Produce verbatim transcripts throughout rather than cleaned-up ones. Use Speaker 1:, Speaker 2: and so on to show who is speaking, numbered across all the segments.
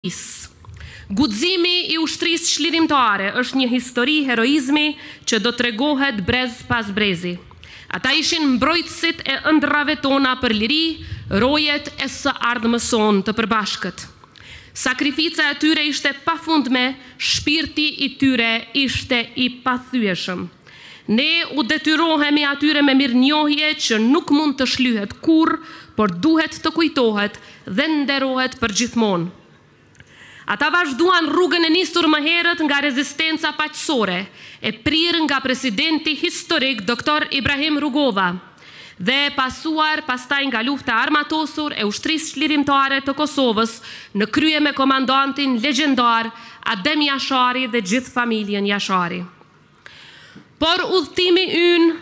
Speaker 1: Guximi i ushtrisë çlirimtare është një histori heroizmi që do tregohet brez pas brezi. Ata ishin mbrojtësit e ëndrave tona për liri, rojet e së ardhmës sonë të përbashkët. Sakrifica e tyre ishte pafundme, shpirti i tyre ishte i pathyeshëm. Ne u detyrohemi atyre me mirënjohje që nuk mund të shlyhet kurrë, por duhet të kujtohet dhe nderohet përgjithmonë. Ata vazhduan rrugën e nisur më herët nga rezistenca paqësore, e prirë nga presidenti historik doktor Ibrahim Rugova, dhe pasuar pastaj nga lufta armatosur e ushtrisë çlirimtare të Kosovës në krye me komandantin legjendar Adem Jashari dhe gjithë familjen Jashari. Por udhëtimi ynë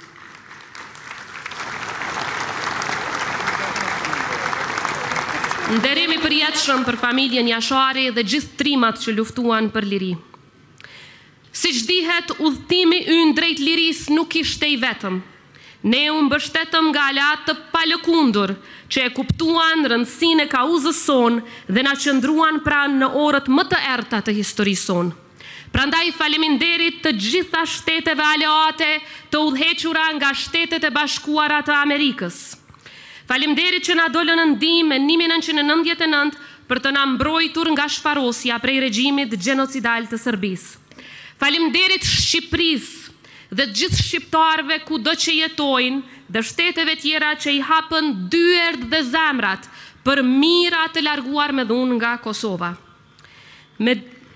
Speaker 1: nderimi përjetshëm për familjen Jashari dhe gjithë trimat që luftuan për liri. Siç dihet, udhëtimi ynë drejt lirisë nuk ishte i vetëm. Ne u mbështetëm nga aleat të palëkundur që e kuptuan rëndësinë e kauzës sonë dhe na qëndruan pranë në orët më të errta të historisë sonë. Prandaj faleminderit të gjitha shteteve aleate të udhëhequra nga Shtetet e Bashkuara të Amerikës. Faleminderit që na dolën në ndihmë në një mijë e nëntëqind e nëntëdhjetë e nëntë për të na mbrojtur nga shfarosja prej regjimit gjenocidal të Serbisë. Faleminderit Shqipërisë dhe gjithë shqiptarëve kudo që jetojnë dhe shteteve tjera që i hapën dyert dhe zemrat për mira të larguar me dhunë nga Kosova. Me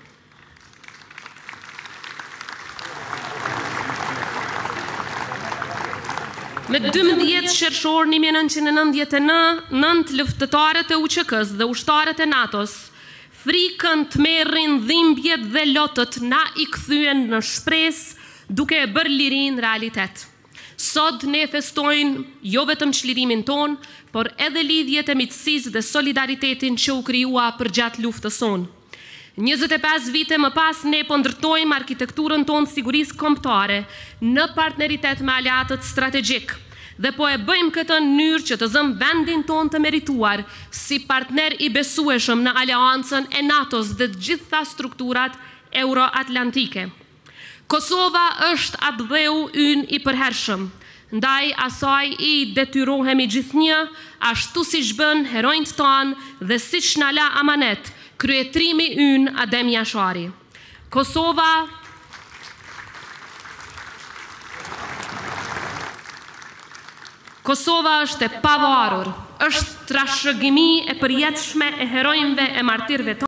Speaker 1: Me dymbëdhjetë qershor një mijë e nëntëqind e nëntëdhjetë e nëntë, luftëtarët e U Q K-s dhe ushtarët e NATO-s, frikën të merrin dhimbjet dhe lotët na i kthyen në shpresë, duke e bërë lirin realitet. Sot ne festojnë jo vetëm çlirimin ton, por edhe lidhjet e miqësisë dhe solidaritetin që u krijua përgjatë luftës sonë. njëzet e pesë vite më pas, ne po ndërtojmë arkitekturën tonë sigurisë kombëtare në partneritet me aleatët strategjik dhe po e bëjmë këtë në mënyrë që të zëmë vendin tonë të merituar si partner i besueshëm në aleancën e NATO-s dhe gjitha strukturat euroatlantike. Kosova është atë dheu ynë i përhershëm, ndaj asaj i detyrohemi gjithnjë, ashtu siç bën heronjtë tanë dhe siç na la amanet kryetrimi ynë Adem Jashari. Kosova Kosova është e pavarur, është trashëgimi e përjetshme e heronjve e martirëve tonë.